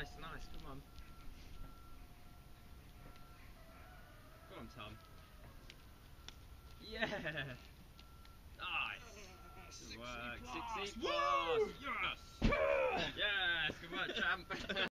Nice, nice, come on. Come on, Tom. Yeah! Nice! Good work. 6E+! Yes! Yes! Good work, champ!